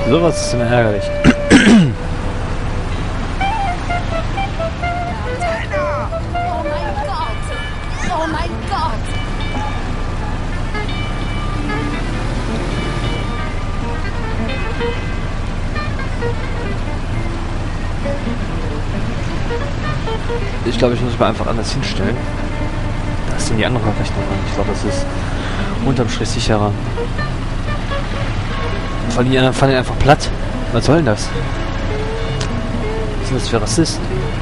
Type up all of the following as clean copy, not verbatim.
Sowas ist immer ärgerlich. Oh mein Gott! Oh mein Gott! Ich glaube, ich muss mich einfach anders hinstellen. Das sind die andere Rechnung an. Ich glaube, das ist unterm Strich sicherer. Vor allem die anderen fallen einfach platt. Was soll denn das? Was sind das für Rassisten?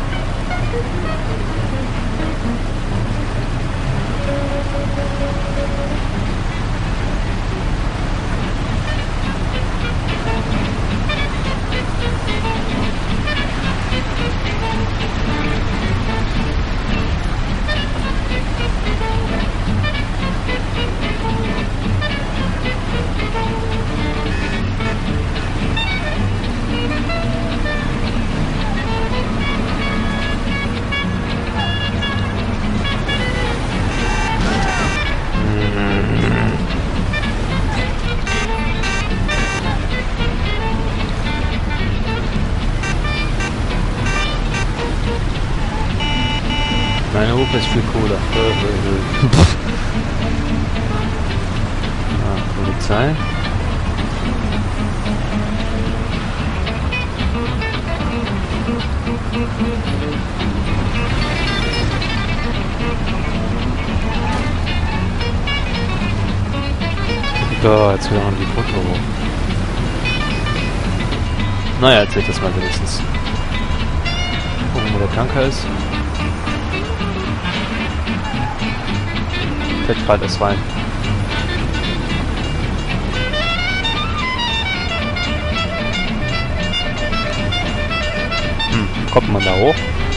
Meine Hupe ist viel cooler. Polizei. Da, jetzt wieder noch die Brücke hoch. Naja, erzählt das mal wenigstens. Gucken, wo der Tanker ist. Fällt gerade erst rein. Kommt man da hoch?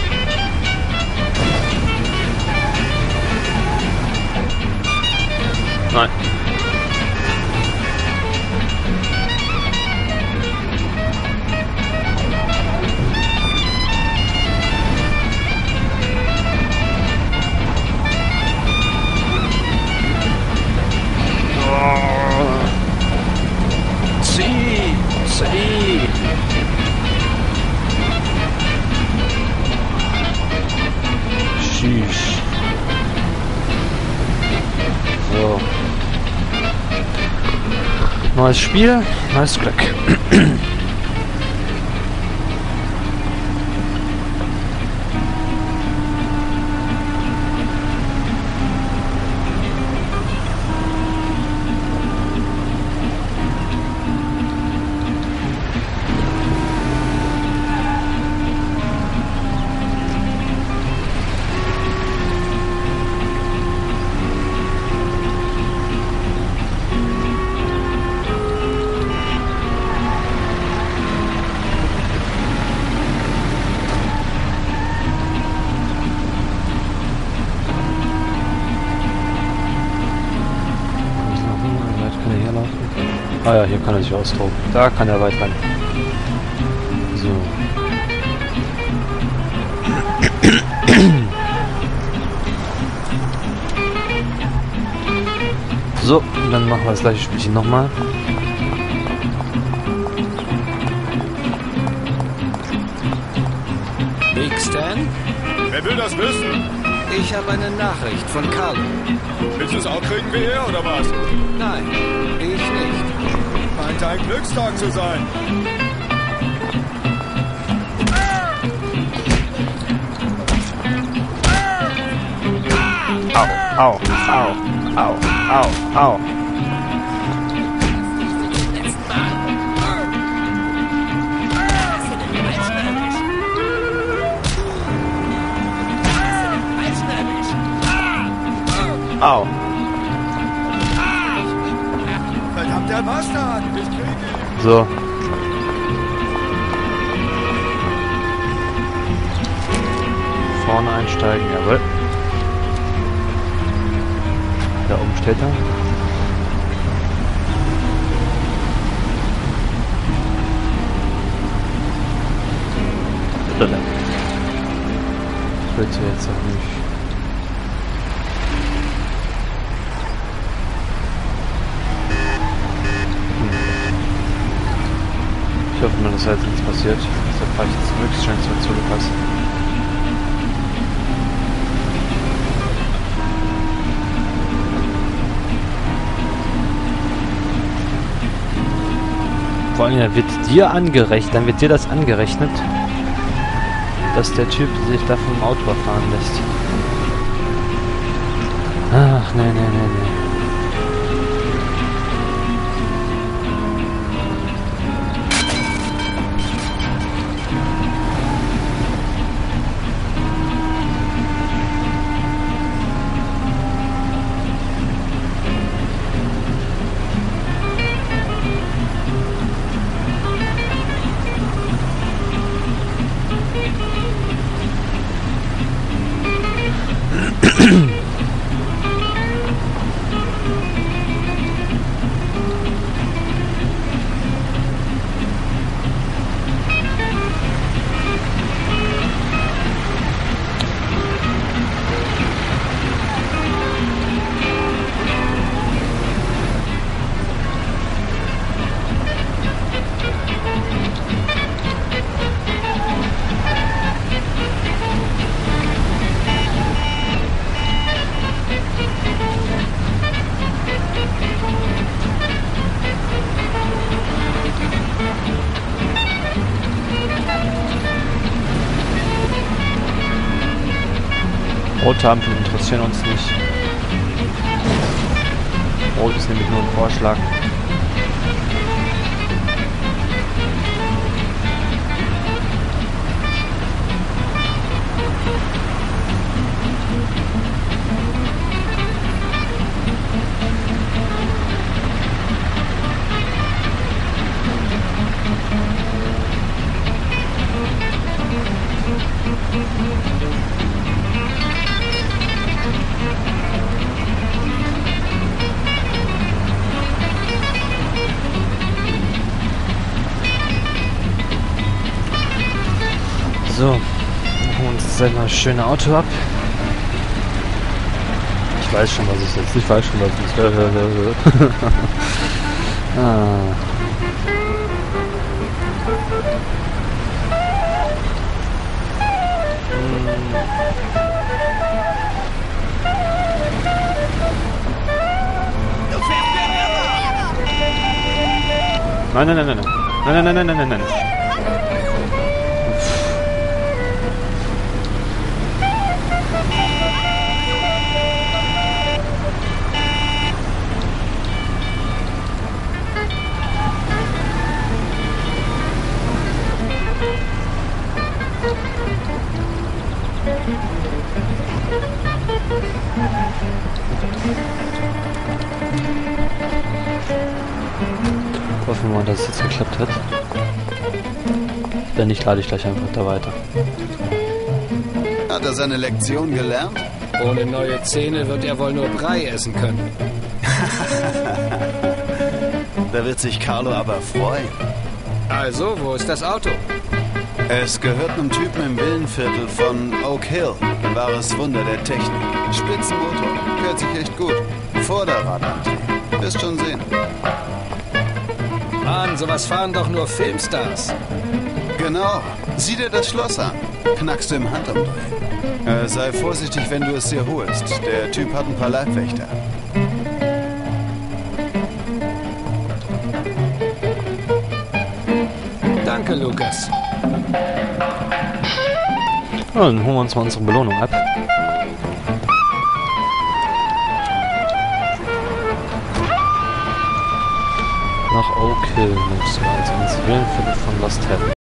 Nein. Tschüss. So. Neues Spiel, neues Glück. Ah ja, hier kann er sich austoben. Da kann er weit rein. So. So, und dann machen wir das gleiche Spielchen nochmal. Big Stan? Wer will das wissen? Ich habe eine Nachricht von Carlo. Willst du es auch kriegen wie er, oder was? Nein, ich nicht. Meint ein Glückstag zu sein. Au, au, au, au, au, au. Au. Verdammt, der Bastard! Ich krieg ihn! So. Vorne einsteigen, jawohl. Da oben steht er. Bitte jetzt auch nicht. Ich hoffe mal, dass da jetzt nichts passiert. Deshalb fahre ich jetzt möglichst schnell zurück zu Lukas. Vor allem, dann wird dir angerechnet, dann wird dir das angerechnet, dass der Typ sich da vom Auto fahren lässt. Ach, nee. Rote Ampeln interessieren uns nicht. Rot ist nämlich nur ein Vorschlag. So, machen wir uns jetzt einmal das schöne Auto ab. Ich weiß schon, was es ist. Ich weiß schon, was es ist. Ah. Nein. Hoffen wir mal, dass es jetzt geklappt hat. Wenn nicht, lade ich gleich einfach da weiter. Hat er seine Lektion gelernt? Ohne neue Zähne wird er wohl nur Brei essen können. Da wird sich Carlo aber freuen. Also, wo ist das Auto? Es gehört einem Typen im Villenviertel von Oak Hill. Ein wahres Wunder der Technik. Spitzenmotor. Hört sich echt gut. Vorderradantrieb. Wirst schon sehen. Mann, sowas fahren doch nur Filmstars. Genau. Sieh dir das Schloss an. Knackst du im Handumdrehen. Sei vorsichtig, wenn du es dir holst. Der Typ hat ein paar Leibwächter. Danke, Lukas. Ja, dann holen wir uns mal unsere Belohnung ab. Nach Oak Hill, ins Villenviertel von Lost Heaven.